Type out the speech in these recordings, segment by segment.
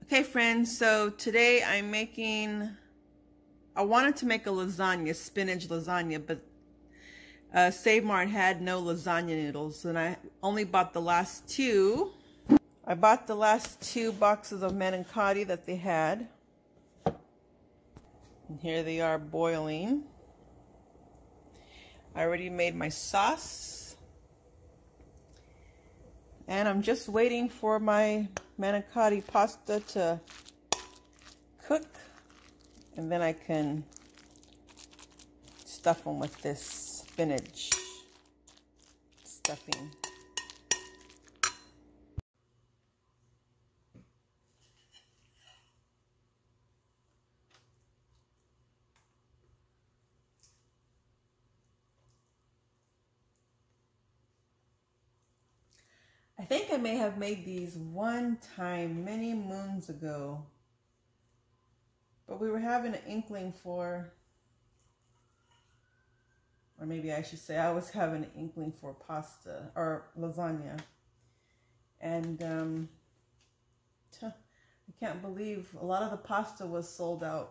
Okay friends, so today I wanted to make a lasagna, spinach lasagna, but Save Mart had no lasagna noodles, and I only bought the last two. I bought the last 2 boxes of manicotti that they had. And here they are boiling. I already made my sauce. And I'm just waiting for my manicotti pasta to cook, and then I can stuff them with this spinach stuffing. I think I may have made these one time many moons ago, but we were having an inkling for, or maybe I should say I was having an inkling for pasta or lasagna, and I can't believe a lot of the pasta was sold out,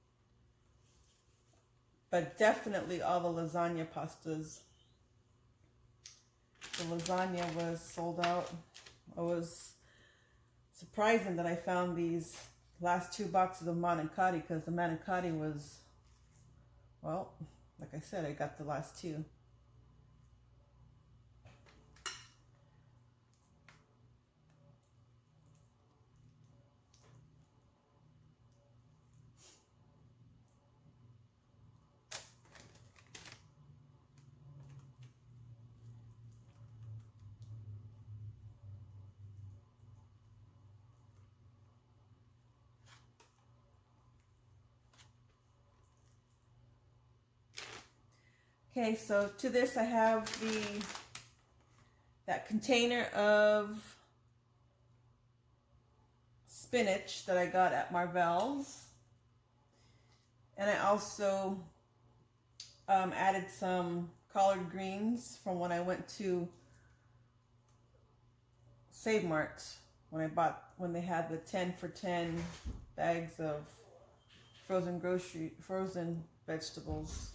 but definitely all the lasagna pastas. The lasagna was sold out. It was surprising that I found these last 2 boxes of manicotti, because the manicotti was, well, like I said, I got the last 2. Okay, so to this I have that container of spinach that I got at Mar-Val's, and I also added some collard greens from when I went to Save Mart when they had the 10 for 10 bags of frozen vegetables.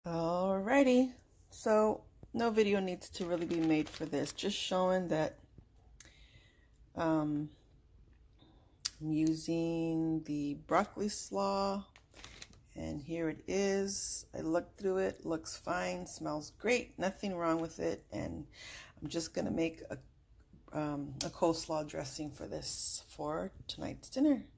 Alrighty, so no video needs to really be made for this, just showing that I'm using the broccoli slaw, and here it is. I looked through it, looks fine, smells great, nothing wrong with it, and I'm just gonna make a coleslaw dressing for this for tonight's dinner.